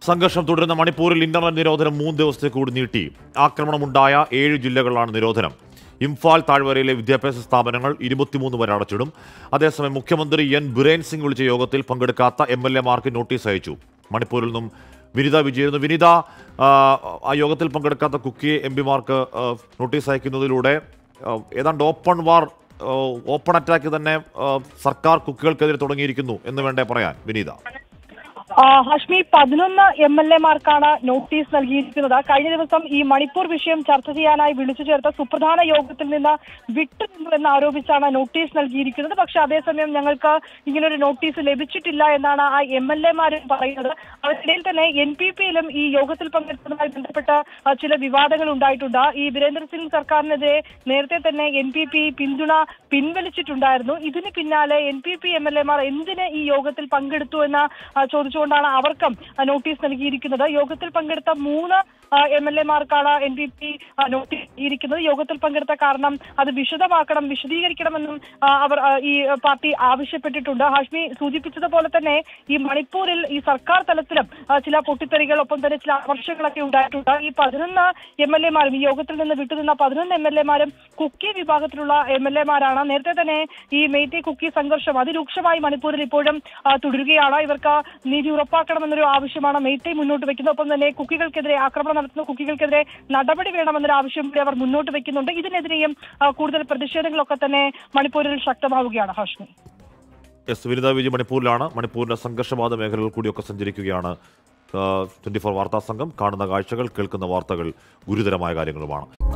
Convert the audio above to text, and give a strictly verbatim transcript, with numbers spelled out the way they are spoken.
സംഘർഷം തുടരുന്ന മണിപ്പൂരിൽ ഇന്റർനെറ്റ് നിരോധനം മൂന്ന് ദിവസത്തേക്ക് കൂടി നീട്ടി. ആക്രമണമുണ്ടായ ഏഴ് ജില്ലകളിലാണ് നിരോധനം. ഇംഫാൽ താഴ്വരയിലെ വിദ്യാഭ്യാസ സ്ഥാപനങ്ങൾ ഇരുപത്തിമൂന്ന് വരെ അടച്ചിടും. അതേസമയം മുഖ്യമന്ത്രി എൻ ബിരേൻ സിംഗ് വിളിച്ച യോഗത്തിൽ പങ്കെടുക്കാത്ത എം എൽ എമാർക്ക് നോട്ടീസ് അയച്ചു. മണിപ്പൂരിൽ നിന്നും വിനിത വിജയൻ. വിനിത, ആ യോഗത്തിൽ പങ്കെടുക്കാത്ത കുക്കി എം പിമാർക്ക് നോട്ടീസ് അയക്കുന്നതിലൂടെ ഏതാണ്ട് ഓപ്പൺ വാർ, ഓപ്പൺ അറ്റാക്ക് തന്നെ സർക്കാർ കുക്കികൾക്കെതിരെ തുടങ്ങിയിരിക്കുന്നു എന്ന് വേണ്ടേ പറയാൻ വിനീത? ഹാഷ്മി, പതിനൊന്ന് എം എൽ എമാർക്കാണ് നോട്ടീസ് നൽകിയിരിക്കുന്നത്. കഴിഞ്ഞ ദിവസം ഈ മണിപ്പൂർ വിഷയം ചർച്ച ചെയ്യാനായി വിളിച്ചു ചേർത്ത സുപ്രധാന യോഗത്തിൽ നിന്ന് വിട്ടുനിന്നു എന്ന് ആരോപിച്ചാണ് നോട്ടീസ് നൽകിയിരിക്കുന്നത്. പക്ഷെ അതേസമയം ഞങ്ങൾക്ക് ഇങ്ങനൊരു നോട്ടീസ് ലഭിച്ചിട്ടില്ല എന്നാണ് ആ എം എൽ എമാരും പറയുന്നത്. അതിനിടയിൽ തന്നെ എൻ പി പിയിലും ഈ യോഗത്തിൽ പങ്കെടുത്തതുമായി ബന്ധപ്പെട്ട് ചില വിവാദങ്ങൾ ഉണ്ടായിട്ടുണ്ട്. ഈ വീരേന്ദ്ര സിംഗ് സർക്കാരിനെതിരെ നേരത്തെ തന്നെ എൻ പി പി പിന്തുണ പിൻവലിച്ചിട്ടുണ്ടായിരുന്നു. ഇതിന് പിന്നാലെ N P P M L എമാർ എന്തിന് ഈ യോഗത്തിൽ പങ്കെടുത്തു എന്ന് ചോദിച്ചു ാണ് അവർക്കും നോട്ടീസ് നൽകിയിരിക്കുന്നത്. യോഗത്തിൽ പങ്കെടുത്ത മൂന്ന് എം എൽ എമാർക്കാണ് എൻ പി പി നോട്ടീസ് നൽകിയിരിക്കുന്നത്. യോഗത്തിൽ പങ്കെടുത്ത കാരണം അത് വിശദമാക്കണം, വിശദീകരിക്കണമെന്നും അവർ ഈ പാർട്ടി ആവശ്യപ്പെട്ടിട്ടുണ്ട്. ഹാഷ്മി സൂചിപ്പിച്ചതുപോലെ തന്നെ ഈ മണിപ്പൂരിൽ ഈ സർക്കാർ തലത്തിലും ചില പൊട്ടിത്തെറികൾ, ഒപ്പം തന്നെ ചില അമർഷങ്ങളൊക്കെ ഉണ്ടായിട്ടുണ്ട്. ഈ പതിനൊന്ന് എം എൽ എമാരും ഈ യോഗത്തിൽ നിന്ന് വിട്ടുനിന്ന പതിനൊന്ന് എം എൽ എമാരും കുക്കി വിഭാഗത്തിലുള്ള എം എൽ എമാരാണ്. നേരത്തെ തന്നെ ഈ മെയ്തി കുക്കി സംഘർഷം അതിരൂക്ഷമായി മണിപ്പൂരിൽ ഇപ്പോഴും തുടരുകയാണ്. ഇവർക്ക് നീതി ഉറപ്പാക്കണമെന്നൊരു ആവശ്യമാണ് മെയ്തി മുന്നോട്ട് വെക്കുന്നത്. ഒപ്പം തന്നെ കുക്കികൾക്കെതിരെ ആക്രമണം നടത്തുന്ന കുക്കികൾക്കെതിരെ നടപടി വേണമെന്നൊരു ആവശ്യം കൂടി അവർ മുന്നോട്ട് വെക്കുന്നുണ്ട്. ഇതിനെതിരെയും കൂടുതൽ പ്രതിഷേധങ്ങളൊക്കെ തന്നെ മണിപ്പൂരിൽ ശക്തമാവുകയാണ്. ഹാഷ്മി, എസ് വിനിത വിജയ് മണിപ്പൂരിലാണ്. മണിപ്പൂരിന്റെ സംഘർഷബാധ മേഖലകൾ കൂടിയൊക്കെ സഞ്ചരിക്കുകയാണ് ട്വന്റി ഫോർ വാർത്താ സംഘം. കാണുന്ന കാഴ്ചകൾ, കേൾക്കുന്ന വാർത്തകൾ ഗുരുതരമായ കാര്യങ്ങളുമാണ്.